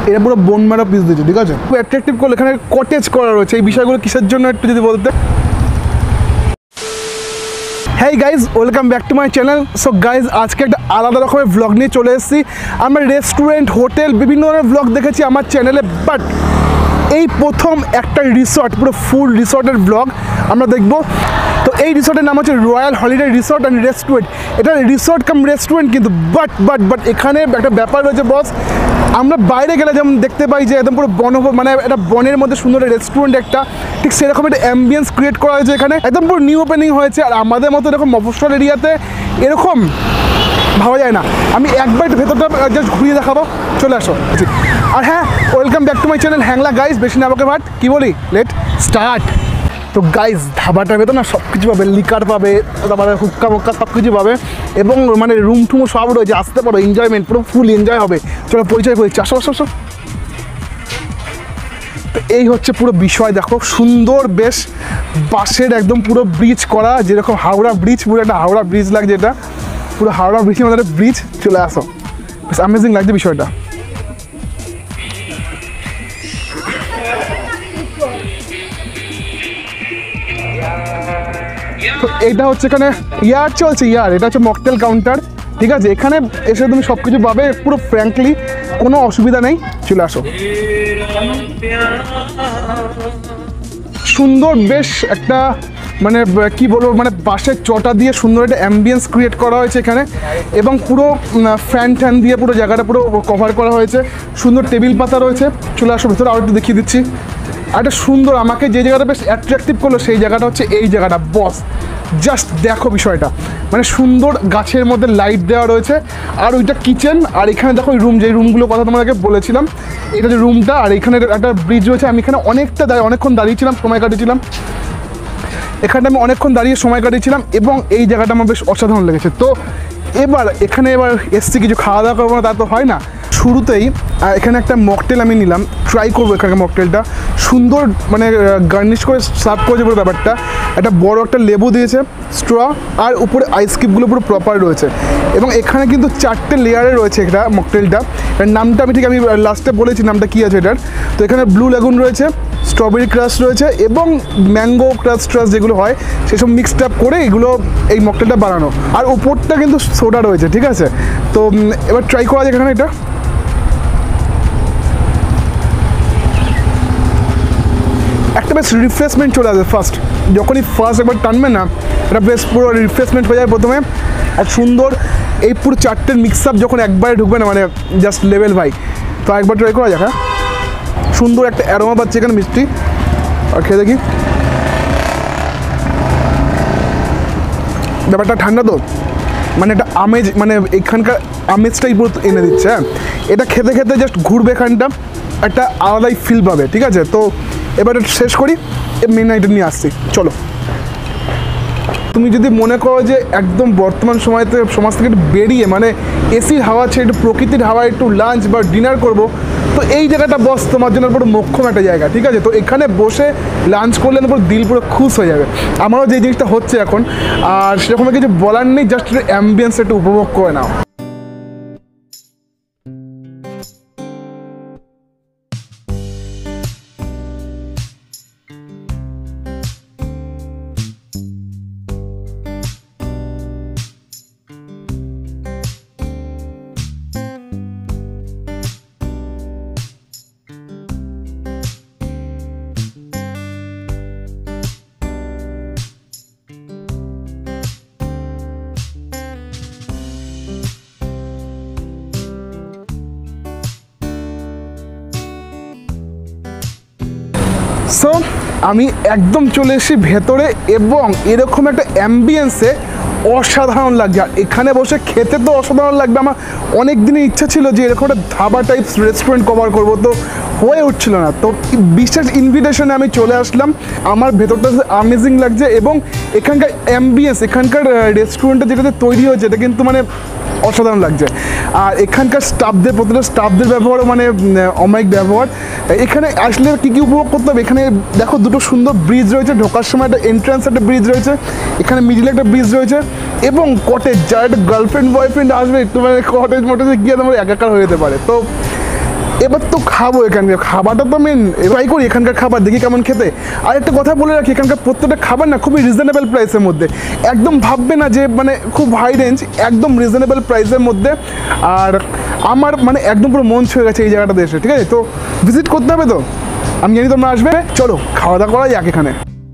এটা পুরো বোন মারা পিস দিয়েছে, ঠিক আছে? খুব অ্যাট্রাকটিভ করলে এখানে কটেজ করা রয়েছে, এই বিষয়গুলো কিসের জন্য একটু যদি বলতে। Hey guys, welcome back to my channel. So guys, আজকে একটা আলাদা রকমের ভ্লগ নিয়ে চলে এসেছি। আমরা রেস্টুরেন্ট, হোটেল, বিভিন্ন ধরনের ভ্লগ দেখেছি আমার চ্যানেলে, বাট এই প্রথম একটা রিসর্ট, পুরো ফুল রিসর্টের ভ্লগ আমরা দেখব। তো এই রিসর্টের নাম হচ্ছে Royal Holiday Resort and Restaurant. এটা রিসর্ট কাম রেস্টুরেন্ট কিন্তু, বাট এখানে একটা ব্যাপার রয়েছে বস। আমরা বাইরে গেলে যেমন দেখতে পাই যে একদম পুরো মানে একটা বনের মধ্যে সুন্দর রেস্টুরেন্ট একটা, ঠিক সেরকম একটা অ্যাম্বিয়েন্স ক্রিয়েট করা হয়েছে এখানে, একদম পুরো নিউ ওপেনিং হয়েছে। আর আমাদের মতো এরকম মফস্বল এরিয়াতে এরকম ভাবা যায় না। আমি একবার ভেতরটা জাস্ট ঘুরিয়ে দেখাবো, চলে আসো। আর হ্যাঁ, welcome back to my channel Hangla. Guys, বেশি না আমাকে ভাট, কী বলি, লেট স্টার্ট। তো গাইজ, ধাবাটার ভেতর না সব কিছু পাবে, লিকার পাবে, তারপরে হুক্কা মুক্কা সব কিছু পাবে, এবং মানে রুম টুমও সব রয়েছে, আসতে পারো, এনজয়মেন্ট, পুরো ফুল এনজয় হবে। চলো পরিচয় করি, আসো। তো এই হচ্ছে পুরো বিষয়, দেখো সুন্দর বেশ বাঁশের একদম পুরো ব্রিজ করা, যেরকম হাওড়া ব্রিজ, পুরো একটা হাওড়া ব্রিজ লাগছে, এটা পুরো হাওড়া ব্রিজের মধ্যে একটা ব্রিজ। চলে আসো, বেশ অ্যামেজিং লাগছে বিষয়টা। তো এইটা হচ্ছে এখানে ইয়ার চলছে, এটা হচ্ছে মকটেল কাউন্টার, ঠিক আছে? এখানে এসে তুমি সব কিছু পাবে পুরো ফ্র্যাঙ্কলি, কোনো অসুবিধা নেই। চলে আসো। সুন্দর বেশ একটা মানে কি বলবো, মানে বাঁশের চটা দিয়ে সুন্দর একটা অ্যাম্বিয়েন্স ক্রিয়েট করা হয়েছে এখানে, এবং পুরো ফ্যান ট্যান দিয়ে পুরো জায়গাটা পুরো কভার করা হয়েছে। সুন্দর টেবিল পাতা রয়েছে। চলে আসো ভেতরে, আরও একটু দেখিয়ে দিচ্ছি। আর একটা সুন্দর, আমাকে যে জায়গাটা বেশ অ্যাট্রাকটিভ করলো সেই জায়গাটা হচ্ছে এই জায়গাটা বস। জাস্ট দেখো বিষয়টা, মানে সুন্দর গাছের মধ্যে লাইট দেওয়া রয়েছে, আর ওইটা কিচেন। আর এখানে দেখো ওই রুম, যে রুমগুলোর কথা তোমাদেরকে বলেছিলাম, এটা যে রুমটা, আর এখানে একটা ব্রিজ রয়েছে। আমি এখানে অনেকক্ষণ দাঁড়িয়েছিলাম, সময় কাটিয়েছিলাম এখানটা, আমি অনেকক্ষণ দাঁড়িয়ে সময় কাটিয়েছিলাম, এবং এই জায়গাটা আমার বেশ অসাধারণ লেগেছে। তো এবার এসছি কিছু খাওয়া দাওয়া করবো না, তা তো হয় না। শুরুতেই এখানে একটা মকটেল আমি নিলাম, ট্রাই করবো এখানকার মকটেলটা। সুন্দর মানে গার্নিশ করে সার্ভ করেছে পুরো ব্যাপারটা। একটা বড় একটা লেবু দিয়েছে, স্ট্র, আর উপরে আইস কিউবগুলো পুরো প্রপার রয়েছে, এবং এখানে কিন্তু 4টে লেয়ারে রয়েছে এটা মকটেলটা। এর নামটা আমি লাস্টে বলেছি নামটা কী আছে এটার। তো এখানে ব্লু লেগুন রয়েছে, স্ট্রবেরি ক্রাশ রয়েছে, এবং ম্যাঙ্গো ক্রাশ যেগুলো হয় সেসব মিক্সড আপ করে এগুলো এই মকটেলটা বানানো। আর উপরটা কিন্তু সোডা রয়েছে, ঠিক আছে? তো এবার ট্রাই করা যায় এখানে। এটা একটা বেশ রিফ্রেশমেন্ট চলে আসবে যখনই ফার্স্ট একবার টানবে না, এটা বেশ পুরো রিফ্রেশমেন্ট হয়ে যায় প্রথমে। আর সুন্দর এই পুরো 4টের মিক্স আপ যখন একবারে ঢুকবে না, মানে জাস্ট লেভেল ভাই। তো একবার ট্রাই করা যাক। হ্যাঁ, সুন্দর একটা অ্যারোমা পাচ্ছে এখানে, মিষ্টি। আর খেয়ে দেখি, ব্যাপারটা ঠান্ডা তো, মানে একটা আমেজ, মানে এখানকার আমেজটাই পুরো এনে দিচ্ছে। হ্যাঁ, এটা খেতে খেতে জাস্ট ঘুরবে এখানটা, একটা আলাদাই ফিল পাবে, ঠিক আছে? তো এবার শেষ করি, মেন আইটেম নিয়ে আসছি, চলো। তুমি যদি মনে করো যে একদম বর্তমান সমাজ থেকে একটু বেরিয়ে, মানে এসির হাওয়া ছেড়ে একটু প্রকৃতির হাওয়া, একটু লাঞ্চ বা ডিনার করবো, তো এই জায়গাটা বস তোমার জন্য পুরো মোক্ষম একটা জায়গা, ঠিক আছে? তো এখানে বসে লাঞ্চ করলে পুরো দিল পুরো খুশ হয়ে যাবে। আমারও যে জিনিসটা হচ্ছে এখন, আর সেরকম কিছু বলার নেই, জাস্ট অ্যাম্বিয়েন্স একটু উপভোগ করে নাও। সো আমি একদম চলে এসেছি ভেতরে, এবং এরকম একটা অ্যাম্বিয়েন্সে অসাধারণ লাগছে। আর এখানে বসে খেতে তো অসাধারণ লাগবে। আমার অনেক দিনের ইচ্ছা ছিল যে এরকম একটা ধাবা টাইপস রেস্টুরেন্ট কভার করবো, তো হয়ে উঠছিল না। তো বিশেষ ইনভিটেশনে আমি চলে আসলাম। আমার ভেতরটা অ্যামেজিং লাগছে, এবং এখানকার অ্যাম্বিয়েন্স, এখানকার রেস্টুরেন্টটা যেটাতে তৈরি হয়েছে, এটা কিন্তু মানে অসাধারণ লাগছে। আর এখানকার স্টাফদের, প্রতিটা স্টাফদের ব্যবহারও মানে অমায়িক ব্যবহার। এখানে আসলে কী কী উপভোগ করতে হবে, এখানে দেখো দুটো সুন্দর ব্রিজ রয়েছে, ঢোকার সময় একটা এন্ট্রান্স একটা ব্রিজ রয়েছে, এখানে মিডিলে একটা ব্রিজ রয়েছে, এবং কটেজ, যার একটা গার্লফ্রেন্ড বয়ফ্রেন্ড আসবে একটু মানে কটেজ মটেজে গিয়ে তোমার একাকার হয়ে যেতে পারে। তো এবার তো খাবো এখানকার খাবারটা তো মেন, ট্রাই করি এখানকার খাবার, দেখি কেমন খেতে। আর একটা কথা বলে রাখি, এখানকার প্রত্যেকটা খাবার না খুবই রিজনেবল প্রাইসের মধ্যে, একদম ভাববে না যে মানে খুব হাই রেঞ্জ, একদম রিজনেবল প্রাইসের মধ্যে। আর আমার মানে একদম পুরো মন ছুঁয়ে গেছে এই জায়গাটাতে এসে, ঠিক আছে? তো ভিজিট করতে হবে, তো আমি জানি তোমরা আসবে, চলো খাওয়া দাওয়া করা যাক এখানে।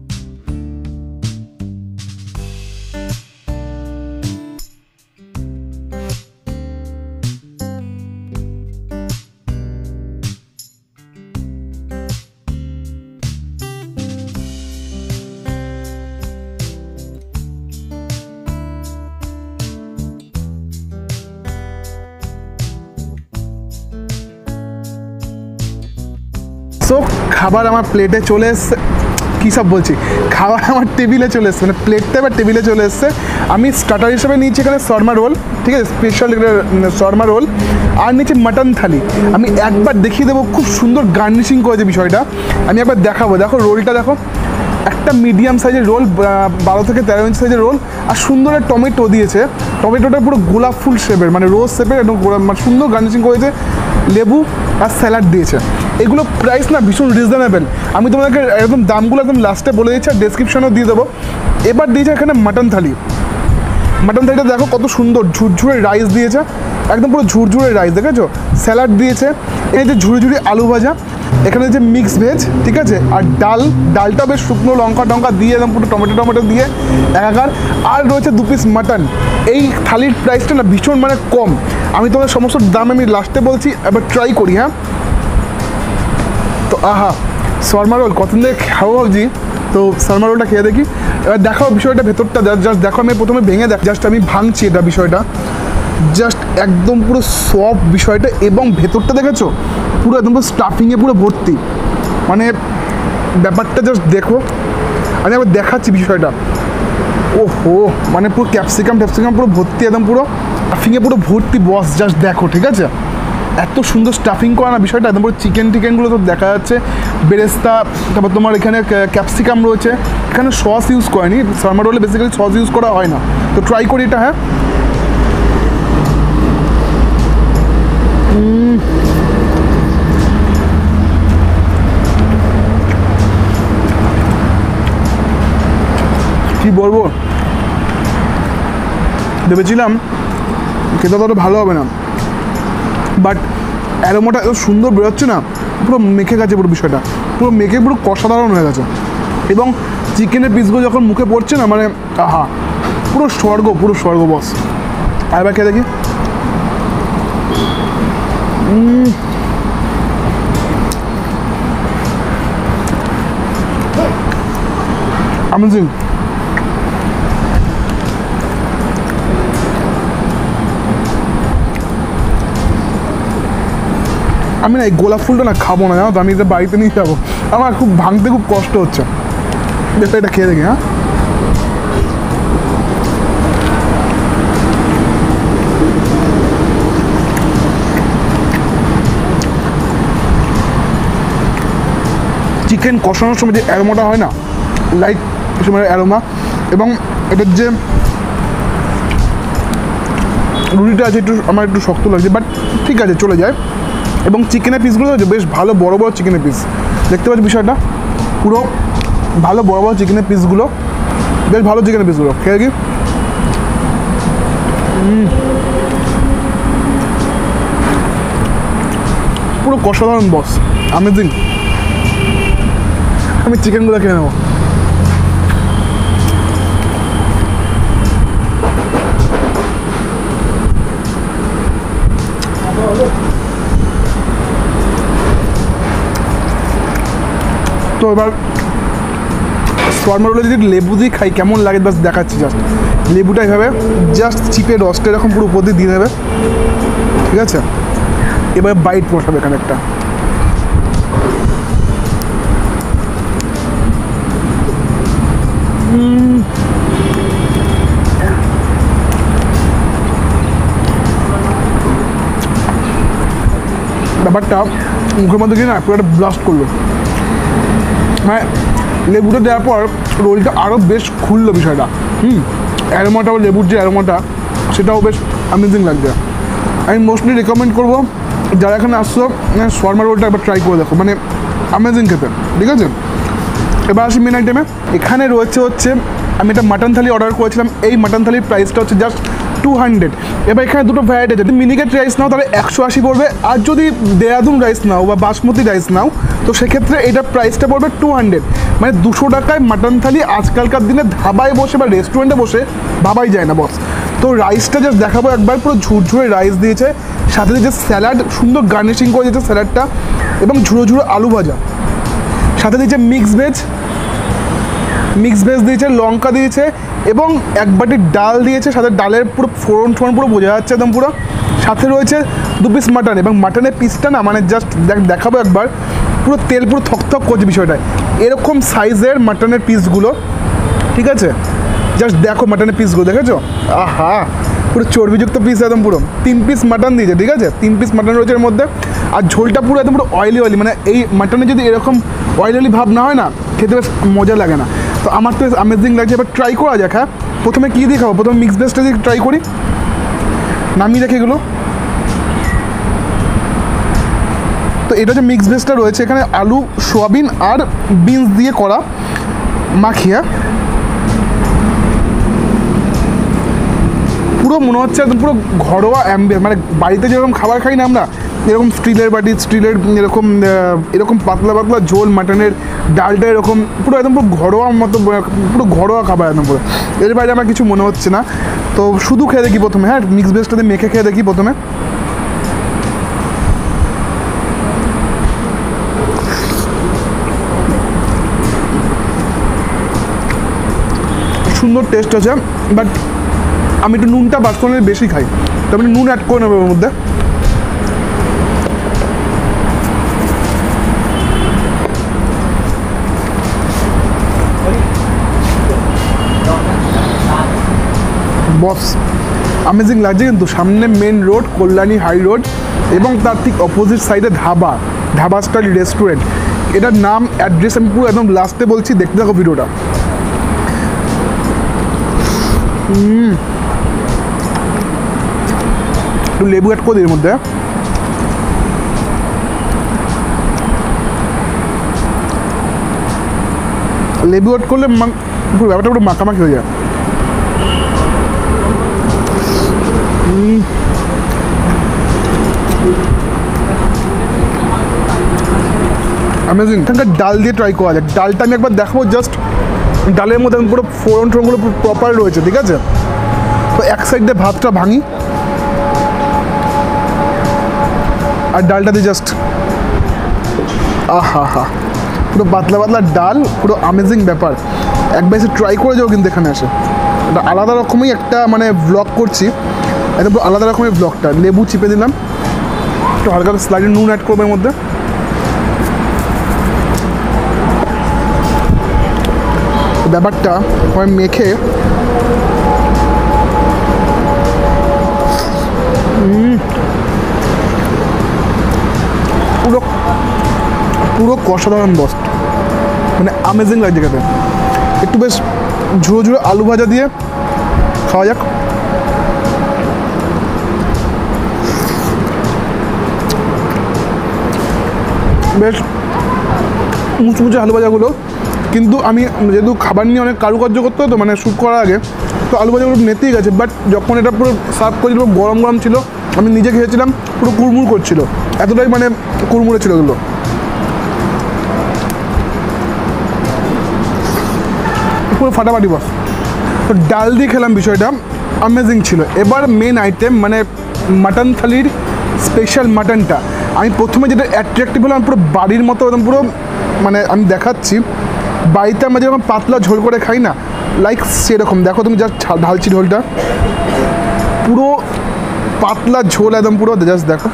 সো খাবার আমার প্লেটে চলে এসছে, কী সব বলছি, খাবার আমার টেবিলে চলে এসছে, মানে প্লেটটা এবার টেবিলে চলে এসছে। আমি স্টার্টার হিসেবে নিয়েছি এখানে শর্মা রোল, ঠিক আছে, স্পেশাল শর্মা রোল, আর নিচে মাটন থালি। আমি একবার দেখিয়ে দেবো, খুব সুন্দর গার্নিশিং করেছে বিষয়টা, আমি একবার দেখাবো। দেখো রোলটা দেখো, একটা মিডিয়াম সাইজের রোল, 12 থেকে 13 ইঞ্চি সাইজের রোল, আর সুন্দর টমেটো দিয়েছে, টমেটোটা পুরো গোলাপ ফুল শেপের, মানে রোজ শেপের, একদম মানে সুন্দর গার্নিশিং করেছে, লেবু আর স্যালাড দিয়েছে। এগুলো প্রাইস না ভীষণ রিজনেবল, আমি তোমাদেরকে একদম দামগুলো একদম লাস্টে বলে দিচ্ছি, আর ডেসক্রিপশনেও দিয়ে দেবো। এবার দিয়েছে এখানে মাটন থালি, মাটন থালিটা দেখো কত সুন্দর, ঝুরঝুরে রাইস দিয়েছে, একদম পুরো ঝুরঝুরে রাইস, দেখেছো? স্যালাড দিয়েছে, এই যে ঝুড়ি ঝুড়ি আলু ভাজা, এখানে যে মিক্স ভেজ, ঠিক আছে, আর ডালটা বেশ শুকনো লঙ্কা টঙ্কা দিয়ে একদম পুরো টমেটো দিয়ে একাকার, আর রয়েছে 2 পিস মাটন। এই থালির প্রাইসটা না ভীষণ মানে কম, আমি তোমাদের সমস্ত দাম আমি লাস্টে বলছি, এবার ট্রাই করি। হ্যাঁ, তো আহা শর্মা রোল কতদিন থেকে খাবো ভাবছি, তো শর্মা রোলটা খেয়ে দেখি। এবার দেখো বিষয়টা ভেতরটা জাস্ট দেখো, আমি প্রথমে ভেঙে জাস্ট আমি ভাঙছি এটা বিষয়টা, জাস্ট একদম পুরো সফট বিষয়টা, এবং ভেতরটা দেখেছো পুরো একদম পুরো স্টাফিংয়ে পুরো ভর্তি, মানে ব্যাপারটা জাস্ট দেখো, আমি একবার দেখাচ্ছি বিষয়টা। ওহো, মানে পুরো ক্যাপসিকাম পুরো ভর্তি, একদম পুরো স্টাফিংয়ে পুরো ভর্তি বস, জাস্ট দেখো, ঠিক আছে? এত সুন্দর স্টাফিং করা না বিষয়টা, একদম পুরো চিকেনগুলো তো দেখা যাচ্ছে, বেরেস্তা, তারপর তোমার এখানে ক্যাপসিকাম রয়েছে, এখানে সস ইউজ করেনি, শর্মা রোলে বেসিক্যালি সস ইউজ করা হয় না, তো ট্রাই করি এটা। হ্যাঁ, কি বলবো, ভেবেছিলাম খেতে ততটা ভালো হবে না, বাট অ্যারোমাটা এত সুন্দর বেরোচ্ছে না, পুরো মেখে গেছে পুরো বিষয়টা, পুরো মেখে পুরো অসাধারণ হয়ে গেছে। এবং চিকেনের পিসগুলো যখন মুখে পড়ছে না, মানে আহা, পুরো স্বর্গ বস। আর এবার খেয়ে দেখি, অ্যামেজিং। আমি না এই গোলাপ ফুলটা না খাবো না, জানো তো, আমি এটা বাড়িতে নিয়ে যাবো, আমার খুব ভাঙতে খুব কষ্ট হচ্ছে। দেখো এটা খেয়ে দেখি। হ্যাঁ, চিকেন কষানোর সময় যে অ্যারোমাটা হয় না, লাইট সময় অ্যারোমা, এবং এটার যে রুটিটা আছে আমার একটু শক্ত লাগছে, বাট ঠিক আছে, চলে যায়। এবং চিকেনের পিসগুলো বেশ ভালো বড় চিকেনের পিস, দেখতে পাচ্ছি বিষয়টা, পুরো ভালো বড় চিকেনের পিসগুলো, বেশ ভালো চিকেনের পিসগুলো খেয়ে কি পুরো অসাধারণ বস, অ্যামেজিং। আমি চিকেনগুলো খেয়ে নেবো। তো এবার শর্মা রোলে যদি লেবু দিয়ে খাই কেমন লাগে বাস দেখাচ্ছি, জাস্ট লেবুটা এভাবে জাস্ট চিপে রসটা এরকম পুরো উপর দিয়ে দেবে, ঠিক আছে? এবার বাইট বসাবে এখানে একটা, ব্যাপারটা মুখের মধ্যে গিয়ে না পুরো একটা ব্লাস্ট করলো, মানে লেবুটা দেওয়ার পর রোলটা আরও বেশ খুললো বিষয়টা। অ্যারোমাটাও, লেবুর যে অ্যারোমাটা সেটাও বেশ অ্যামেজিং লাগছে। আমি মোস্টলি রেকমেন্ড করবো যারা এখানে আসছো শর্মা রোলটা একবার ট্রাই করে দেখো, মানে অ্যামেজিং খেতে, ঠিক আছে। এবার আসি মেন আইটেমে। এখানে রয়েছে হচ্ছে আমি একটা মাটন থালি অর্ডার করেছিলাম, এই মাটন থালির প্রাইসটা হচ্ছে জাস্ট 200। এবার এখানে দুটো ভ্যারাইটি আছে, যদি মিনিকেট রাইস নাও তাহলে 180 পড়বে, আর যদি দেরাদুন রাইস নাও বা বাসমতি রাইস নাও তো সেক্ষেত্রে এটার প্রাইসটা পড়বে 200। মানে 200 টাকায় মাটন থালি আজকালকার দিনে ধাবায় বসে বা রেস্টুরেন্টে বসে ভাবাই যায় না বস। তো রাইসটা জাস্ট দেখাবো একবার, পুরো ঝুরঝুরে রাইস দিয়েছে, সাথে দিয়েছে স্যালাড, সুন্দর গার্নিশিং করে দিয়েছে স্যালাডটা, এবং ঝুড়ো ঝুড়ো আলু ভাজা, সাথে দিয়েছে মিক্স ভেজ দিয়েছে, লঙ্কা দিয়েছে, এবং এক বাটি ডাল দিয়েছে, সাথে ডালের পুরো ফোড়ন পুরো বোঝা যাচ্ছে একদম পুরো। সাথে রয়েছে 2 পিস মাটন, এবং মাটনের পিসটা না মানে জাস্ট দেখাবো একবার, পুরো তেল পুরো থকথক করছে বিষয়টা। এরকম সাইজের মাটনের পিসগুলো, ঠিক আছে, জাস্ট দেখো মাটনের পিসগুলো, দেখেছো? আহা, পুরো চর্বিযুক্ত পিস একদম পুরো। 3 পিস মাটন দিয়েছে, ঠিক আছে, 3 পিস মাটন রয়েছে এর মধ্যে। আর ঝোলটা পুরো একদম পুরো অয়েলি, মানে এই মাটনে যদি এরকম অয়েলি ভাব না হয় না, খেতে বেশ মজা লাগে না। তো আমার তো অ্যামেজিং লাগছে, এবার ট্রাই করা যাক। হ্যাঁ, প্রথমে কী দিয়ে খাবো? প্রথমে মিক্স ভেজটা দিয়ে ট্রাই করি, নামিয়ে রেখে এগুলো। তো এটা যে মিক্স ভেজটা রয়েছে এখানে আলু, সোয়াবিন আর বিনস দিয়ে করা মাখিয়া, পুরো মনে হচ্ছে একদম পুরো ঘরোয়া অ্যাম্বিয়েন্স, মানে বাড়িতে যেরকম খাবার খাই না আমরা, এরকম স্টিলের বাটি, স্টিলের এরকম পাতলা পাতলা ঝোল, মাটনের ডালটা এরকম পুরো একদম পুরো ঘরোয়া মতো, পুরো ঘরোয়া খাবার একদম পুরো। এর বাইরে আমার কিছু মনে হচ্ছে না। তো শুধু খেয়ে দেখি প্রথমে, হ্যাঁ, মিক্স ভেজটাতে মেখে খেয়ে দেখি প্রথমে। সুন্দর টেস্ট আছে, বাট আমি একটু নুনটা পার্সোনালি বেশি খাই, তো আমি নুন অ্যাড করে নেবো ওর মধ্যে। বস অ্যামেজিং লাগছে কিন্তু। সামনে main road, Kalyani high road, এবং তার ঠিক অপোজিট সাইডে ধাবা স্টাইল রেস্টুরেন্ট। এটার নাম, অ্যাড্রেস আমি পুরো একদম লাস্টে বলছি, দেখতে থাকো ভিডিওটা। একটু লেবু অ্যাড করে দিই এর মধ্যে। লেবু অ্যাড করলে পুরো ব্যাপারটা পুরো মাখামাখি হয়ে যায়। অ্যামেজিং। এখানকার ডাল দিয়ে ট্রাই করা যায়। ডালটা আমি একবার দেখাবো, জাস্ট ডালের মধ্যে পুরো ফোড়নগুলো প্রপার রয়েছে, ঠিক আছে। তো এক সাইড দিয়ে ভাতটা ভাঙি, আর ডালটা দিয়ে জাস্ট আহা, পুরো পাতলা পাতলা ডাল, পুরো অ্যামেজিং ব্যাপার। একবার এসে ট্রাই করে যাও কিন্তু এখানে এসে। এটা আলাদা রকমই একটা মানে ব্লগ করছি, একদম পুরো আলাদা রকমের ব্লগটা। লেবু চিপে দিলাম, একটু হালকা স্লাইডে নুন অ্যাড করবো এর মধ্যে। ব্যাপারটা আমি মেখে পুরো অসাধারণ বস, মানে অ্যামেজিং লাগছে খেতে। একটু বেশ ঝুড়ো আলু ভাজা দিয়ে খাওয়া যাক। বেশ মুচমুচে আলু ভাজাগুলো, কিন্তু আমি যেহেতু খাবার নিয়ে অনেক কারুকার্য করতে হতো মানে শ্যুট করার আগে, তো আলু ভাজাগুলো নেতেই গেছে। বাট যখন এটা পুরো সার্ভ করেছিল গরম ছিল, আমি নিজে খেয়েছিলাম, পুরো কুড়মুড় করছিল, এতটাই মানে কুড়মুড়ে ছিল এগুলো। পুরো ফাটাফাটি বস। তো ডাল দিয়ে খেলাম, বিষয়টা অ্যামেজিং ছিল। এবার মেন আইটেম মানে মাটন থালির স্পেশাল মাটনটা। আমি প্রথমে যেটা অ্যাট্রাক্টিভ হলাম, পুরো বাড়ির মতো একদম পুরো, মানে আমি দেখাচ্ছি, বাড়িতে আমরা যেরকম পাতলা ঝোল করে খাই না, লাইক সেরকম। দেখো তুমি জাস্ট ঢালছি ঝোলটা, পুরো পাতলা ঝোল একদম পুরো, জাস্ট দেখো,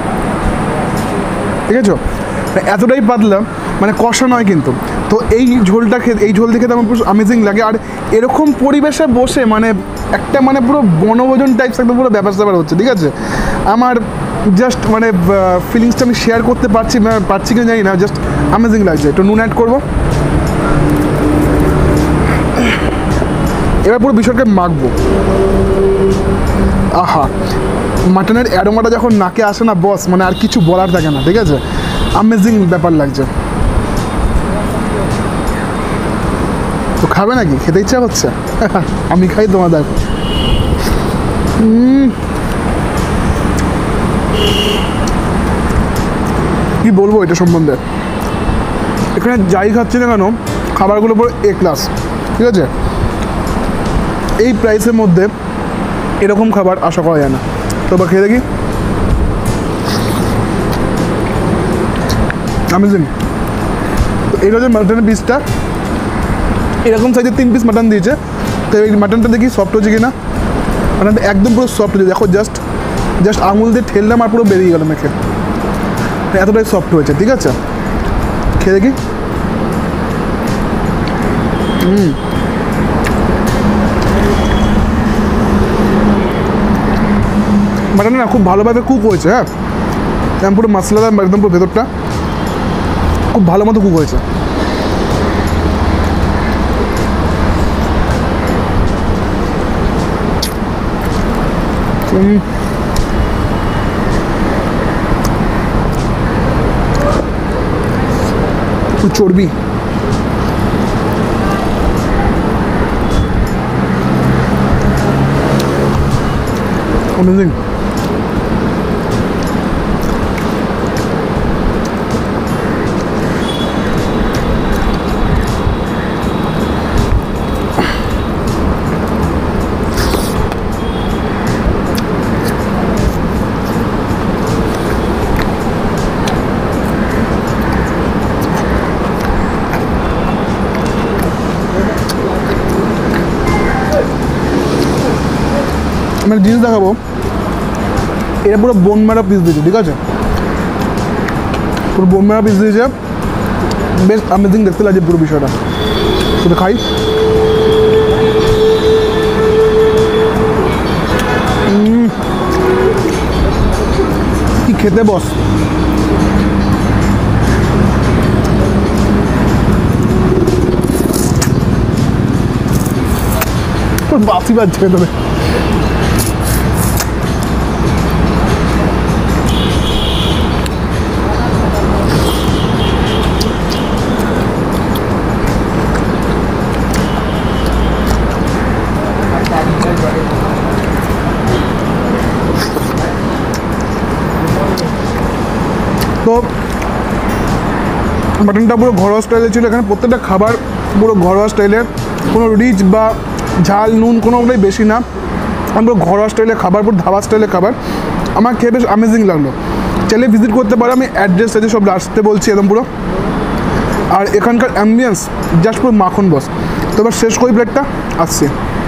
ঠিক আছে। এতটাই পাতলা, মানে কষা নয় কিন্তু। তো এই ঝোল দেখে তো আমার পুরো অ্যামেজিং লাগে। আর এরকম পরিবেশে বসে মানে একটা মানে পুরো বনভোজন টাইপস একদম পুরো ব্যাপার হচ্ছে, ঠিক আছে। আমার জাস্ট মানে ফিলিংসটা আমি শেয়ার করতে পারছি কিনা জানি না, জাস্ট অ্যামেজিং লাগছে। একটু নুন অ্যাড করবো। এবার পুরো বিষয়টাকে মাখবো। আহা, মাটনের অ্যারোমাটা যখন নাকে আসে না বস, মানে আর কিছু বলার থাকে না, ঠিক আছে? অ্যামেজিং ব্যাপার লাগছে। তো খাবে নাকি? খেতে ইচ্ছা হচ্ছে? আমি খাই তোমাদের। কি বলবো এটা সম্বন্ধে, এখানে যাই খাচ্ছি না কেন খাবারগুলো পুরো এ ক্লাস, ঠিক আছে? এই প্রাইসের মধ্যে এরকম খাবার আশা করা যায় না। তো বা খেয়ে দেখি। অ্যামেজিং। তো এইটা হচ্ছে মাটনের পিসটা, এরকম সাইজের 3 পিস মাটন দিয়েছে। তো এই মাটনটা দেখি সফট হচ্ছে কিনা। মাটনটা একদম পুরো সফট হয়েছে, দেখো জাস্ট আঙুল দিয়ে ঠেললাম আর পুরো বেরিয়ে গেল মেখে, এতটাই সফট হয়েছে, ঠিক আছে? খেয়ে দেখি। মাটন না খুব ভালোভাবে কুক হয়েছে। হ্যাঁ, একদম পুরো মশলাদার, একদম পুরো ভেতরটা খুব ভালো মতো কুক হয়েছে। চর্বি, অ্যামেজিং। আমি জিনিস দেখাবো, এটা পুরো বোন মারা পিস দিয়েছে, ঠিক আছে? পুরো বোন মারা পিস দিয়েছে, বেশ অ্যামেজিং দেখতে লাগছে পুরো বিষয়টা। তো খাই। কি খেতে বস, বাসি বাজছে তবে। তো মাটনটা পুরো ঘরোয়া স্টাইলে ছিল, এখানে প্রত্যেকটা খাবার পুরো ঘরোয়া স্টাইলের, কোনো রিচ বা ঝাল নুন কোনোটাই বেশি না, পুরো ঘরোয়া স্টাইলের খাবার, পুরো ধাবা স্টাইলের খাবার। আমার খেয়ে বেশ অ্যামেজিং লাগলো। চাইলে ভিজিট করতে পারো, আমি অ্যাড্রেস আছে সব আসতে বলছি একদম পুরো। আর এখানকার অ্যাম্বিয়েন্স জাস্ট পুরো মাখন বস। তো এবার শেষ করি প্লেটটা, আসছি।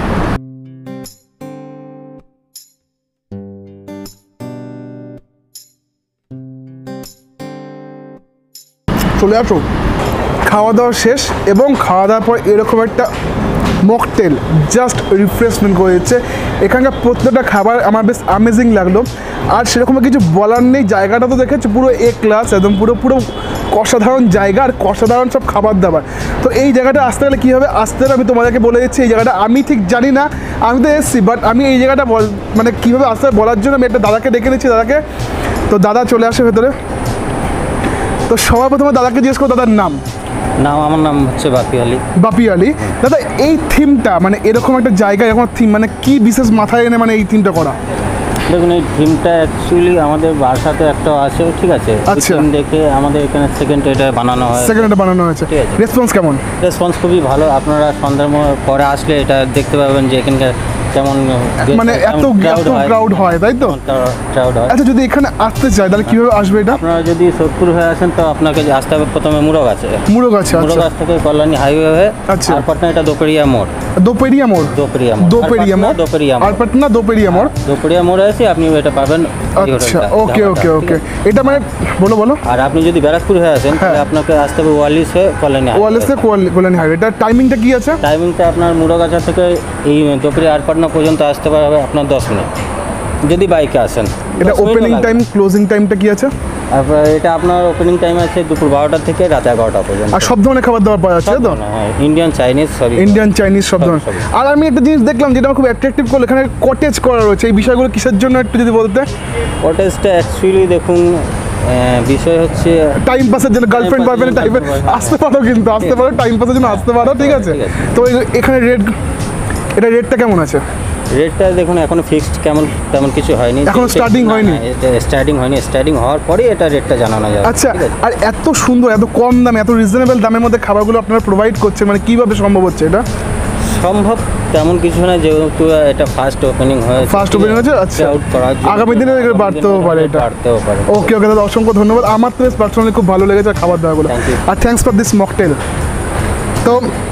চলে আসো, খাওয়া দাওয়া শেষ, এবং খাওয়া দাওয়ার পর এরকম একটা মকটেল জাস্ট রিফ্রেশমেন্ট করে দিচ্ছে। এখানকার প্রত্যেকটা খাবার আমার বেশ অ্যামেজিং লাগলো, আর সেরকম কিছু বলার নেই। জায়গাটা তো দেখেছো পুরো এ ক্লাস, একদম পুরো অসাধারণ জায়গা আর অসাধারণ সব খাবার দাবার। তো এই জায়গাটা আসতে গেলে কী হবে, আসতে গেলে আমি তোমাদেরকে বলে দিচ্ছি, এই জায়গাটা আমি ঠিক জানি না, আমি তো এসেছি, বাট আমি এই জায়গাটা মানে কীভাবে আসতে বলার জন্য আমি একটা দাদাকে ডেকে নিচ্ছি, দাদাকে। তো দাদা চলে আসে ভেতরে। তো সবার প্রথমে দাদাকে জিজ্ঞেস করো দাদার নাম। আমার নাম হচ্ছে বাপি আলী। বাপি আলী। দাদা এই থিমটা, মানে এরকম একটা জায়গা, এরকম থিম, মানে কি বিশেষ মাথায় এনে মানে এই থিমটা করা? দেখুন, এই থিমটা অ্যাকচুয়ালি আমাদের বাসাতে একটা আছে, ঠিক আছে? আচ্ছা, দেখে আমাদের এখানে সেকেন্ড এটা বানানো হয়। সেকেন্ড এটা বানানো হয়েছে, ঠিক আছে। রেসপন্স কেমন? রেসপন্স খুবই ভালো। আপনারা সন্ধ্যার পরে আসলে এটা দেখতে পাবেন যে এখানকার কেমন, মানে এত ক্রাউড হয়, তাই তো? ক্রাউড হয়। আচ্ছা, যদি এখানে আসতে চাই তাহলে কিভাবে আসবে এটা? আপনারা যদি সোদপুর হয়ে আসেন তো আপনাকে আসতে হবে প্রথমে মুড়োগাছে। মুড়োগাছে, আচ্ছা। মুড়োগাছ থেকে কল্যাণী হাইওয়ে হয়ে, আচ্ছা। আর পাটনা এটা দোপেরিয়া মোড়। দোপেরিয়া মোড়, দোপেরিয়া মোড়, দোপেরিয়া মোড়, দোপেরিয়া মোড়, আর পাটনা দোপেরিয়া মোড়। দোপেরিয়া মোড়ে এসে আপনি এটা পাবেন। আচ্ছা, ওকে ওকে ওকে। এটা মানে বলো। আর আপনি যদি ব্যারাকপুর হয়ে আসেন তাহলে আপনাকে আসতে হবে ওয়ালিস হয়ে কল্যাণী হাইওয়ে। ওয়ালিস থেকে কল্যাণী হাইওয়ে। এটা টাইমিংটা কি আছে? টাইমিংটা আপনার মুড়োগাছা থেকে এই দোপেরিয়া আর পাটনা পর্যন্ত আসতে পারবে আপনার 10 মিনিট যদি বাইকে আসেন। এটা ওপেনিং টাইম, ক্লোজিং টাইমটা কি আছে? তারপর এটা আপনার ওপেনিং টাইম আছে দুপুর 12টা থেকে রাত 11টা পর্যন্ত। আর সব ধরনের খাবার দাবার পাওয়া যাচ্ছে তো? হ্যাঁ, ইন্ডিয়ান চাইনিজ সবই। ইন্ডিয়ান চাইনিজ সব ধরনের। আর আমি একটা জিনিস দেখলাম যেটা আমার খুব অ্যাট্রাকটিভ করলো, এখানে কটেজ করা রয়েছে, এই বিষয়গুলো কিসের জন্য একটু যদি বলতে। কটেজটা অ্যাকচুয়ালি দেখুন বিষয় হচ্ছে টাইম পাসের জন্য, গার্লফ্রেন্ড বয়ফ্রেন্ড টাইপের আসতে পারো, কিন্তু আসতে পারো টাইম পাসের জন্য আসতে পারো, ঠিক আছে? তো এখানে এটা রেটটা কেমন আছে? রেটটা দেখুন এখনো ফিক্সড তেমন কিছু হয়নি, এখনো স্টার্টিং হয়নি। এটা স্টার্টিং হয়নি, স্টার্টিং হওয়ার পরে এটা রেটটা জানানো যাবে। আচ্ছা, আর এত সুন্দর, এত কম দামে, এত রিজনেবল দামের মধ্যে খাবারগুলো আপনারা প্রোভাইড করছেন, মানে কিভাবে সম্ভব হচ্ছে এটা? সম্ভব তেমন কিছু না, যেহেতু এটা ফার্স্ট ওপেনিং হয়েছে। ফার্স্ট ওপেনিং হয়েছে, আচ্ছা। আগামী দিনে বাড়তেও পারে এটা। ওকে ওকে দাদা, অসংখ্য ধন্যবাদ। আমার তো পার্সোনালি খুব ভালো লেগেছে খাবার দাবারগুলো। আর থ্যাঙ্কস ফর দিস মকটেল। তো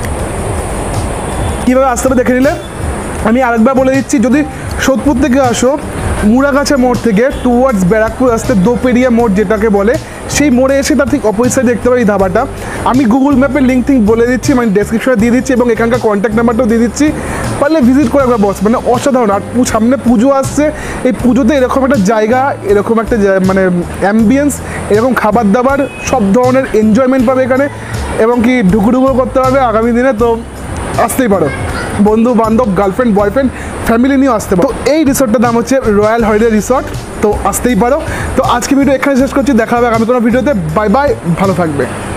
কীভাবে আসতে হবে দেখে নিলে। আমি আরেকবার বলে দিচ্ছি, যদি সোদপুর থেকে আসো, মুড়াগাছা মোড় থেকে টুয়ার্ডস ব্যারাকপুর আসতে দোপেরিয়া মোড় যেটাকে বলে, সেই মোড়ে এসে তার ঠিক অপোজিট সাইডে দেখতে পাই এই ধাবাটা। আমি গুগল ম্যাপের লিঙ্ক বলে দিচ্ছি, মানে ডেসক্রিপশনে দিয়ে দিচ্ছি, এবং এখানকার কন্ট্যাক্ট নাম্বারটাও দিয়ে দিচ্ছি, পারলে ভিজিট করে একবার বস, মানে অসাধারণ। আর সামনে পুজো আসছে, এই পুজোতে এরকম একটা জায়গা, এরকম একটা মানে অ্যাম্বিয়েন্স, এরকম খাবার দাবার সব ধরনের এনজয়মেন্ট পাবে এখানে, এবং কি ঢুকুঢুকু করতে পারবে আগামী দিনে। তো আসতেই পারো, বন্ধু বান্ধব, গার্লফ্রেন্ড বয়ফ্রেন্ড ফ্যামিলি নিয়েও আসতে পারো। তো এই রিসর্টটার নাম হচ্ছে রয়্যাল হলিডে রিসর্ট। তো আসতেই পারো। তো আজকে ভিডিও এখানে শেষ করছি, দেখা হবে আগামী কোনো ভিডিওতে। বাই বাই, ভালো থাকবে।